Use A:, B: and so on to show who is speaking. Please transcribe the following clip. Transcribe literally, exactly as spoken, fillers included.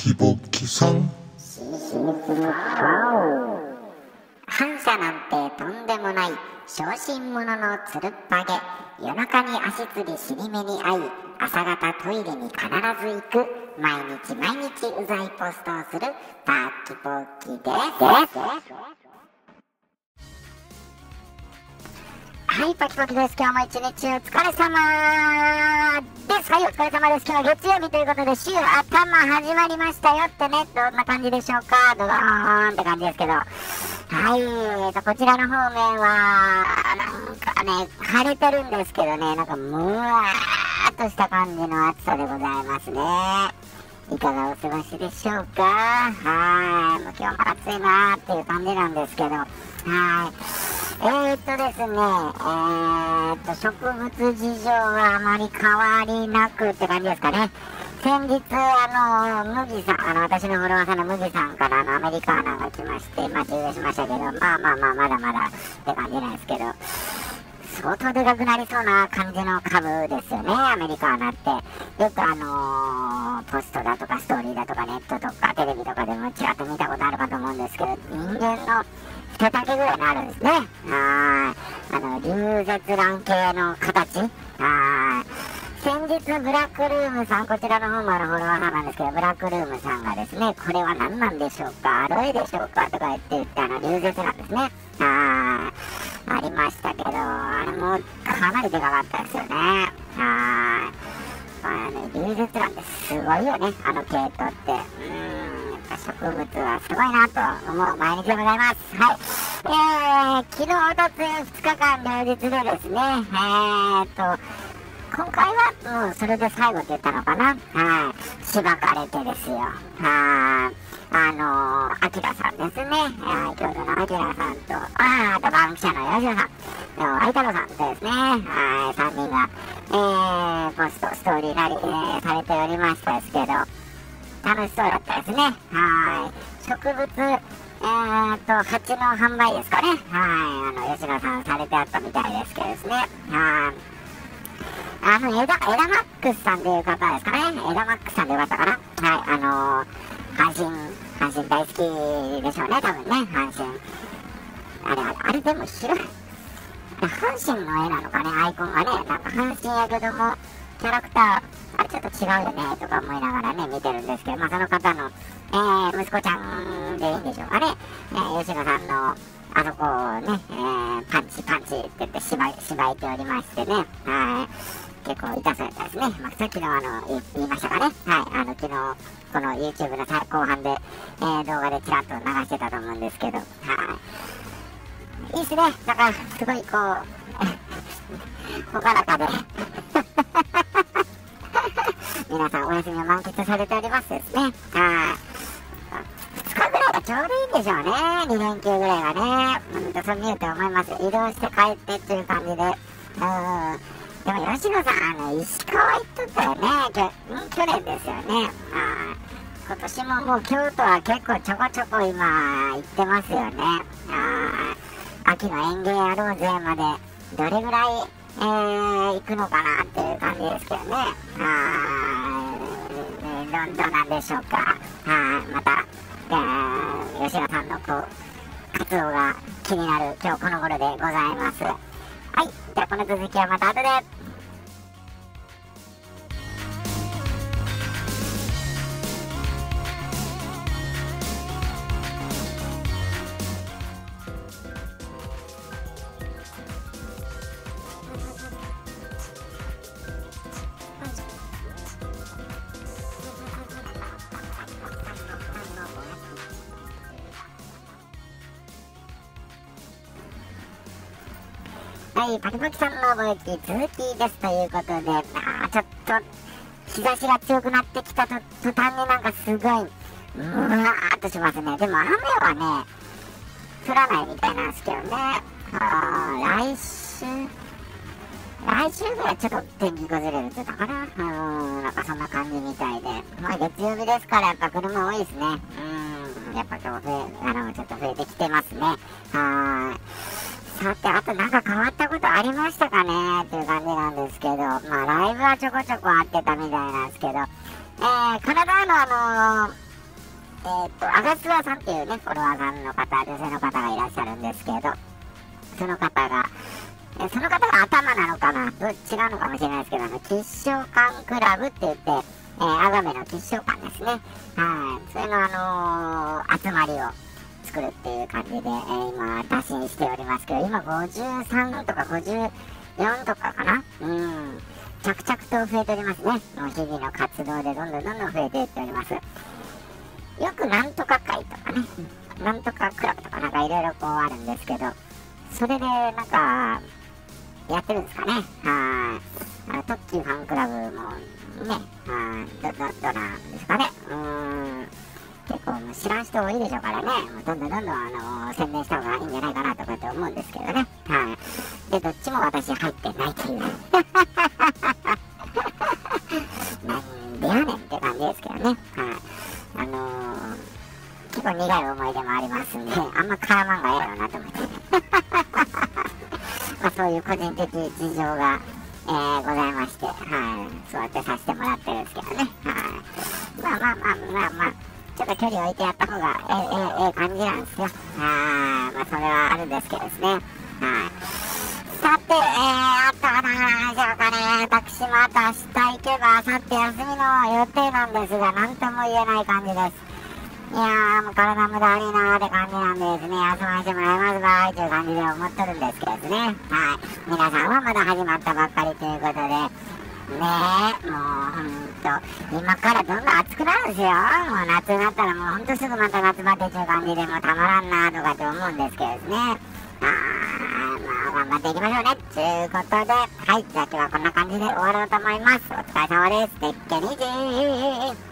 A: キボキさん。
B: 反射なんてとんでもない小心者のつるっぱげ。夜中に足つり尻目に遭い、朝方トイレに必ず行く。毎日毎日うざいポストをするパキポキです。はい、パキポキです。今日も一日お疲れ様です。はい、お疲れ様です。今日は月曜日ということで、週頭始まりましたよってね、どんな感じでしょうか。ドドーンって感じですけど。はい、えーと、こちらの方面は、なんかね、晴れてるんですけどね、なんかむわーっとした感じの暑さでございますね。いかがお過ごしでしょうか。はい、もう今日も暑いなーっていう感じなんですけど、はい。えーっとですね、えーっと、植物事情はあまり変わりなくって感じですかね。先日、あの、麦さん、あの、私のフォロワーさんの麦さんから、あの、アメリカーナが来まして、まあ、中継しましたけど、まあまあまあ、まだまだって感じなんですけど、相当でかくなりそうな感じの株ですよね、アメリカーナって。よくあのー、ポストだとかストーリーだとかネットとかテレビとかでもちらっと見たことあるかと思うんですけど、人間の手丈ぐらいになるんですね。はい。あの、流絶卵系の形。はい。先日、ブラックルームさん、こちらの方もあのフォロワーさんなんですけど、ブラックルームさんがですね、これは何なんでしょうか、アロエでしょうかとか言って言って、あの、流絶なんですね。はい。ありましたけど、あれもかなりでかかったですよね。はい。あの、流絶なんてすごいよね、あの系統って。うーん、やっぱ植物はすごいなと思う毎日でございます。はい。えー、昨日、おとついふつかかん両日でですね、えーっと、今回はもうそれで最後って言ったのかな。はい。しばかれてですよ。はい。あのー、アキラさんですね。はい。京都のアキラさんと、あー、あとバンキシャのヨジュさん、相太郎さんとですね、はい、さんにんが、えー、ポスト、ストーリーなり、えー、されておりましたですけど、楽しそうだったですね。はい。植物、えーと、蜂の販売ですかね。はい。あの、吉野さんされてあったみたいですけどですね。はい。あの、エダ、エダマックスさんという方ですかね。エダマックスさんでよかったかな。はい、あのー、阪神、阪神大好きでしょうね、多分ね、阪神。あれ、あれ、あれでも広い。阪神の絵なのかね、アイコンがね、なんか阪神やけども、キャラクター、あれちょっと違うよね、とか思いながらね、見てるんですけど、まあその方の、えー、息子ちゃんでいいんでしょうかね。えー、吉野さんの、あそこをね、えー、パンチパンチって言ってしばい、しばいておりましてね、はい。結構痛そうやったですね。まあ、さっきのあの、言, 言いましたかね。はい。あの、昨日、この YouTube の後半で、えー、動画でちらっと流してたと思うんですけど、はい。いいっすね。だから、すごいこう、ほがらかで。皆さんお休みを満喫されておりますですね。はい。ふつかぐらいがちょうどいいんでしょうね。に連休ぐらいがね。うんと、そう見えると思います。移動して帰ってっていう感じで。うん。でも吉野さん、あの、石川行っとったよね。きょ去年ですよね。あ今年ももう京都は結構ちょこちょこ今行ってますよね。あ秋の園芸やろうぜまでどれぐらい、えー、行くのかなっていう感じですけどね。あど, どうなんでしょうか。あまた、えー、吉野さんのこう活動が気になる今日この頃でございます。はい、じゃあこの続きはまた後で。はい、パキパキさんの貿易続きですということで、あーちょっと日差しが強くなってきたと途端になんかすごい、うわーっとしますね。でも雨はね、降らないみたいなんですけどね。あ来週、来週ぐらいちょっと天気崩れるって言ったかな。うん、なんかそんな感じみたいで。まあ月曜日ですからやっぱ車多いですね。うん、やっぱ今日増え、あの、ちょっと増えてきてますね。はーい。さて、あとなんか変わったことありましたかねっていう感じなんですけど、まあライブはちょこちょこあってたみたいなんですけど、えー、カナダのあのー、 えー、っと、アガスワさんっていうね、フォロワーさんの方、女性の方がいらっしゃるんですけど、その方が、えその方が頭なのかな、どっちなのかもしれないですけど、あの、吉祥館クラブって言って、えー、アガメの吉祥館ですね。はい。それのあのー、集まりを作るっていう感じで、えー、今、打診しておりますけど、今ごじゅうさんとかごじゅうよんとかかな。うん。着々と増えておりますね。もう日々の活動でどんどんどんどん増えていっております。よくなんとか会とかね、なんとかクラブとかなんかいろいろこうあるんですけど、それでなんか、やってるんですかね。はい。あの、トッキーファンクラブもね、はい、ど、ど、どなんですかね。うーん。結構もう知らん人多いでしょうからね。もうどんどんどんどんあのー、宣伝した方がいいんじゃないかなとかって思うんですけどね。はい。で、どっちも私入ってないっていう。なんでやねんって感じですけどね。はい。あのー、結構苦い思い出もありますんで、あんま絡まんがええやろなと思って。まあ、そういう個人的事情が、えー、ございまして、はい、そうやってさせてもらってるんですけどね。はい。まあまあまあまあまあ、ちょっと距離を置いてやった方がええ、ええ、ええ感じなんですよ。はい。まあ、それはあるんですけどですね。はい。さて、えー、あとは何でしょうかね。私また明日行けば、あさって休みの予定なんですが、なんとも言えない感じです。いやー、もう体無駄悪いなーって感じなんでですね、休ませてもらいますばーいという感じで思ってるんですけどですね。はい。皆さんはまだ始まったばっかりということで、ねえ、もうほんと、今からどんどん暑くなるんですよ。もう夏になったらもうほんとすぐまた夏バテっていう感じでもうたまらんなーとかって思うんですけどですね。あー、まあ頑張っていきましょうね。ということで、はい、じゃあ今日はこんな感じで終わろうと思います。お疲れ様です。てっけにじー。